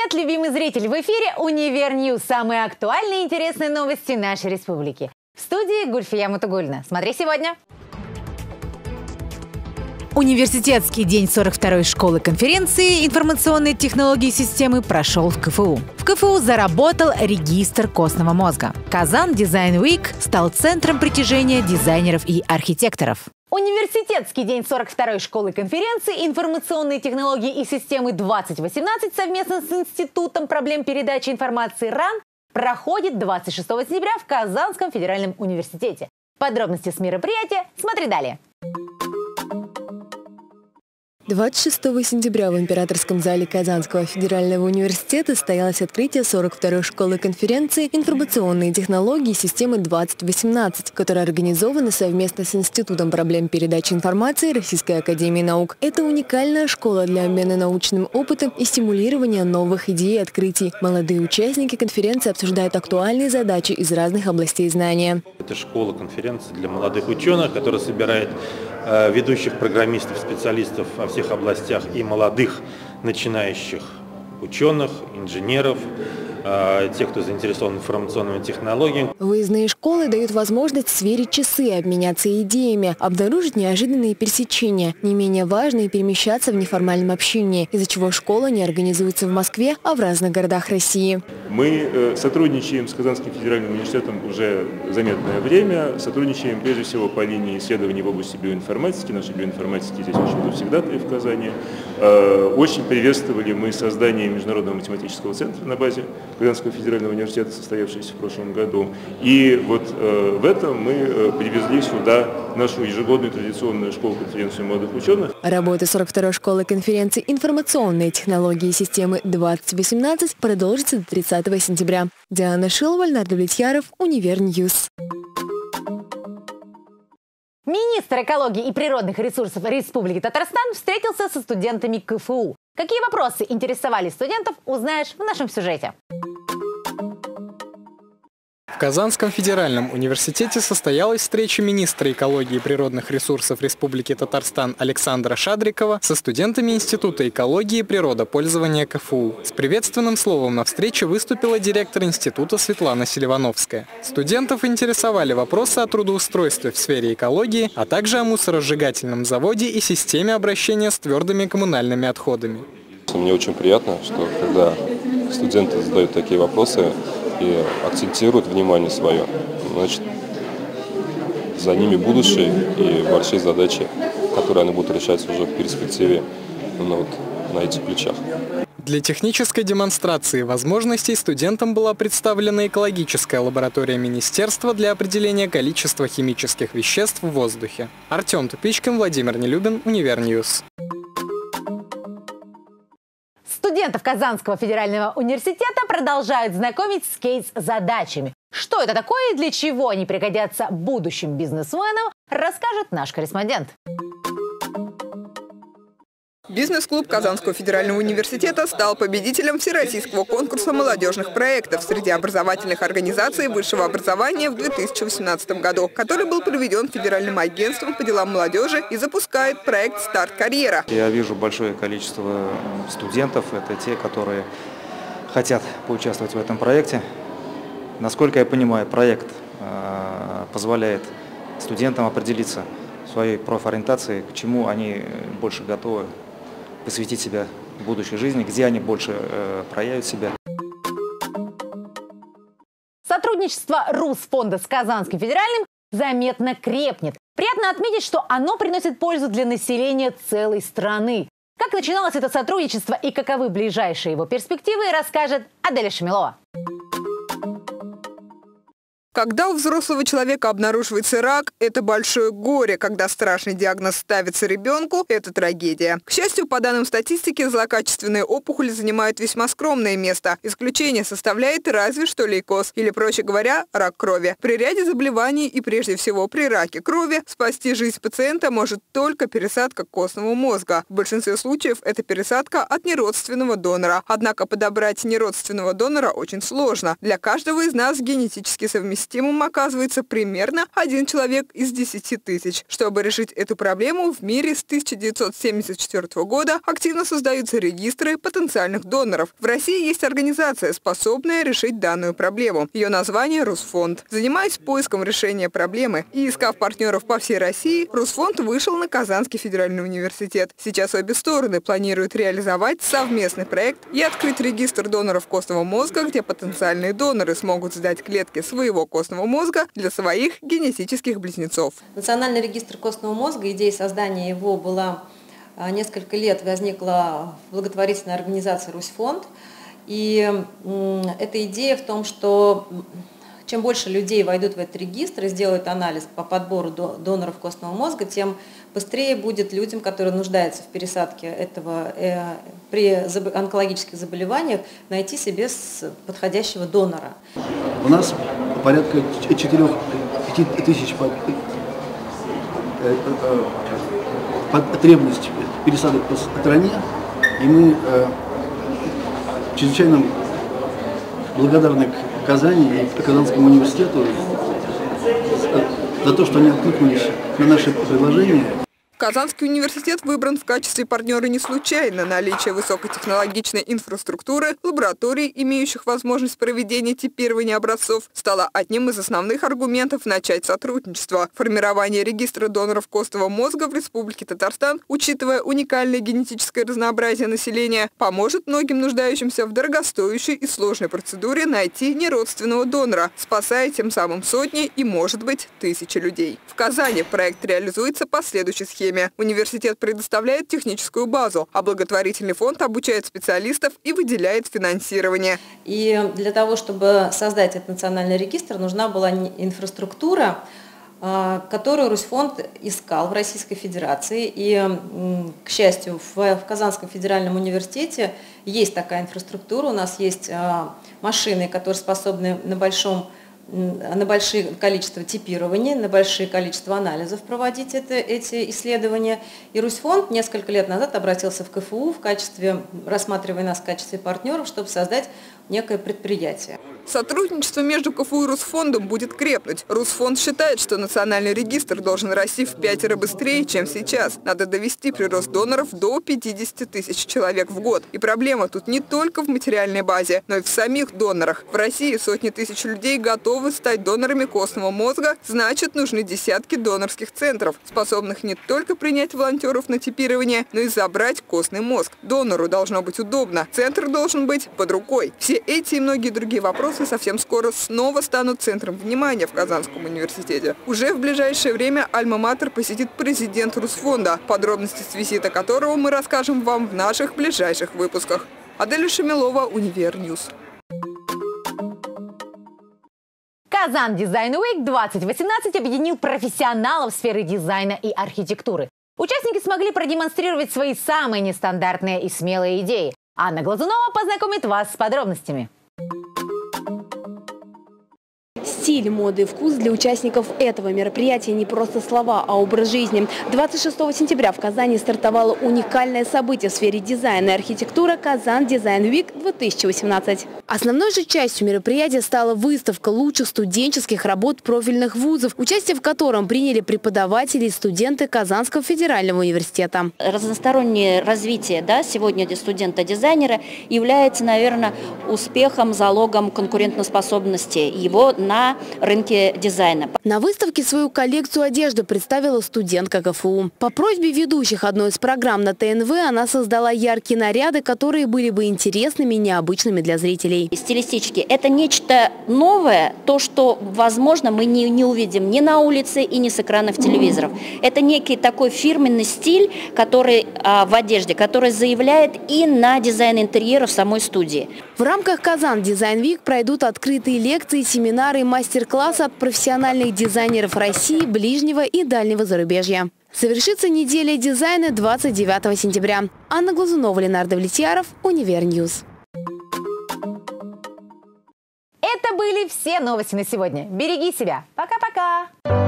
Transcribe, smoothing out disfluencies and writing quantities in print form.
Привет, любимый зритель! В эфире «Универ Ньюс». Самые актуальные и интересные новости нашей республики. В студии Гульфия Мутугульна. Смотри сегодня. Университетский день 42-й школы конференции информационные технологии и системы прошел в КФУ. В КФУ заработал регистр костного мозга. Казан Design Week стал центром притяжения дизайнеров и архитекторов. Университетский день 42-й школы конференции «Информационные технологии и системы 2018» совместно с Институтом проблем передачи информации РАН проходит 26 сентября в Казанском федеральном университете. Подробности с мероприятия смотри далее. 26 сентября в Императорском зале Казанского федерального университета состоялось открытие 42-й школы конференции «Информационные технологии и системы 2018», которая организована совместно с Институтом проблем передачи информации Российской академии наук. Это уникальная школа для обмена научным опытом и стимулирования новых идей и открытий. Молодые участники конференции обсуждают актуальные задачи из разных областей знания. Это школа конференции для молодых ученых, которая собирает ведущих программистов, специалистов во всех областях и молодых начинающих ученых, инженеров, тех, кто заинтересован информационными технологиями. Выездные школы дают возможность сверить часы, обменяться идеями, обнаружить неожиданные пересечения. Не менее важно и перемещаться в неформальном общении, из-за чего школа не организуется в Москве, а в разных городах России. Мы сотрудничаем с Казанским федеральным университетом уже заметное время. Сотрудничаем прежде всего по линии исследований в области биоинформатики. Наши биоинформатики здесь очень завсегдатые в Казани. Очень приветствовали мы создание Международного математического центра на базе Казанского федерального университета, состоявшееся в прошлом году. И вот в этом мы привезли сюда нашу ежегодную традиционную школу-конференцию молодых ученых. Работа 42-й школы конференции «Информационные технологии и системы 2018» продолжится до 30 сентября. Диана Шилова, Леонард Влетьяров, Универ Ньюс. Министр экологии и природных ресурсов Республики Татарстан встретился со студентами КФУ. Какие вопросы интересовали студентов, узнаешь в нашем сюжете. В Казанском федеральном университете состоялась встреча министра экологии и природных ресурсов Республики Татарстан Александра Шадрикова со студентами Института экологии и природопользования КФУ. С приветственным словом на встрече выступила директор института Светлана Селивановская. Студентов интересовали вопросы о трудоустройстве в сфере экологии, а также о мусоросжигательном заводе и системе обращения с твердыми коммунальными отходами. Мне очень приятно, что когда студенты задают такие вопросы и акцентируют внимание свое, значит, за ними будущее и большие задачи, которые они будут решать уже в перспективе на этих плечах. Для технической демонстрации возможностей студентам была представлена экологическая лаборатория министерства для определения количества химических веществ в воздухе. Артем Тупичкин, Владимир Нелюбин, Универ Ньюс. Студентов Казанского федерального университета продолжают знакомить с кейс-задачами. Что это такое и для чего они пригодятся будущим бизнесменам, расскажет наш корреспондент. Бизнес-клуб Казанского федерального университета стал победителем всероссийского конкурса молодежных проектов среди образовательных организаций высшего образования в 2018 году, который был проведен Федеральным агентством по делам молодежи и запускает проект «Старт карьера». Я вижу большое количество студентов, это те, которые хотят поучаствовать в этом проекте. Насколько я понимаю, проект позволяет студентам определиться в своей профориентации, к чему они больше готовы посвятить себя в будущей жизни, где они больше проявят себя. Сотрудничество Русфонда с Казанским федеральным заметно крепнет. Приятно отметить, что оно приносит пользу для населения целой страны. Как начиналось это сотрудничество и каковы ближайшие его перспективы, расскажет Аделя Шамилова. Когда у взрослого человека обнаруживается рак, это большое горе. Когда страшный диагноз ставится ребенку, это трагедия. К счастью, по данным статистики, злокачественные опухоли занимают весьма скромное место. Исключение составляет разве что лейкоз, или, проще говоря, рак крови. При ряде заболеваний и прежде всего при раке крови спасти жизнь пациента может только пересадка костного мозга. В большинстве случаев это пересадка от неродственного донора. Однако подобрать неродственного донора очень сложно. Для каждого из нас генетически совместимый системам оказывается примерно 1 человек из 10 тысяч. Чтобы решить эту проблему, в мире с 1974 года активно создаются регистры потенциальных доноров. В России есть организация, способная решить данную проблему. Ее название – Русфонд. Занимаясь поиском решения проблемы и искав партнеров по всей России, Русфонд вышел на Казанский федеральный университет. Сейчас обе стороны планируют реализовать совместный проект и открыть регистр доноров костного мозга, где потенциальные доноры смогут сдать клетки своего костного мозга для своих генетических близнецов. Национальный регистр костного мозга, идея создания его была несколько лет, возникла в благотворительной организации «Русфонд». И эта идея в том, что чем больше людей войдут в этот регистр и сделают анализ по подбору доноров костного мозга, тем быстрее будет людям, которые нуждаются в пересадке этого при онкологических заболеваниях, найти себе подходящего донора. У нас порядка 4-5 тысяч потребность пересадок по стране, и мы чрезвычайно благодарны Казани и Казанскому университету за то, что они откликнулись на наши предложения. Казанский университет выбран в качестве партнера не случайно. Наличие высокотехнологичной инфраструктуры, лабораторий, имеющих возможность проведения типирования образцов, стало одним из основных аргументов начать сотрудничество. Формирование регистра доноров костного мозга в Республике Татарстан, учитывая уникальное генетическое разнообразие населения, поможет многим нуждающимся в дорогостоящей и сложной процедуре найти неродственного донора, спасая тем самым сотни и, может быть, тысячи людей. В Казани проект реализуется по следующей схеме. Университет предоставляет техническую базу, а благотворительный фонд обучает специалистов и выделяет финансирование. И для того, чтобы создать этот национальный регистр, нужна была инфраструктура, которую Русфонд искал в Российской Федерации. И, к счастью, в Казанском федеральном университете есть такая инфраструктура. У нас есть машины, которые способны на большое количество типирований, на большое количество анализов проводить эти исследования. И Русфонд несколько лет назад обратился в КФУ, рассматривая нас в качестве партнеров, чтобы создать некое предприятие. Сотрудничество между КФУ и Русфондом будет крепнуть. Русфонд считает, что национальный регистр должен расти в 5 быстрее, чем сейчас. Надо довести прирост доноров до 50 тысяч человек в год. И проблема тут не только в материальной базе, но и в самих донорах. В России сотни тысяч людей готовы стать донорами костного мозга, значит, нужны десятки донорских центров, способных не только принять волонтеров на типирование, но и забрать костный мозг. Донору должно быть удобно, центр должен быть под рукой. Все эти и многие другие вопросы совсем скоро снова станут центром внимания в Казанском университете. Уже в ближайшее время Альма-Матер посетит президент Русфонда, подробности с визита которого мы расскажем вам в наших ближайших выпусках. Аделя Шамилова, Универньюз. Казан Дизайн Уик 2018 объединил профессионалов сферы дизайна и архитектуры. Участники смогли продемонстрировать свои самые нестандартные и смелые идеи. Анна Глазунова познакомит вас с подробностями. Стиль, моды и вкус для участников этого мероприятия не просто слова, а образ жизни. 26 сентября в Казани стартовало уникальное событие в сфере дизайна и архитектуры «Казан Дизайн Уик 2018». Основной же частью мероприятия стала выставка лучших студенческих работ профильных вузов, участие в котором приняли преподаватели и студенты Казанского федерального университета. Разностороннее развитие сегодня для студента-дизайнера является, наверное, успехом, залогом конкурентоспособности его на рынке дизайна. На выставке свою коллекцию одежды представила студентка КФУ. По просьбе ведущих одной из программ на ТНВ она создала яркие наряды, которые были бы интересными и необычными для зрителей. Стилистически это нечто новое, то, что, возможно, мы не увидим ни на улице и ни с экранов телевизоров. Это некий такой фирменный стиль, который в одежде, который заявляет и на дизайн интерьера в самой студии. В рамках Казан Дизайн Вик пройдут открытые лекции, семинары и мастер-классы от профессиональных дизайнеров России, ближнего и дальнего зарубежья. Завершится неделя дизайна 29 сентября. Анна Глазунова, Ленардо Влетьяров, Универньюз. Это были все новости на сегодня. Береги себя. Пока-пока.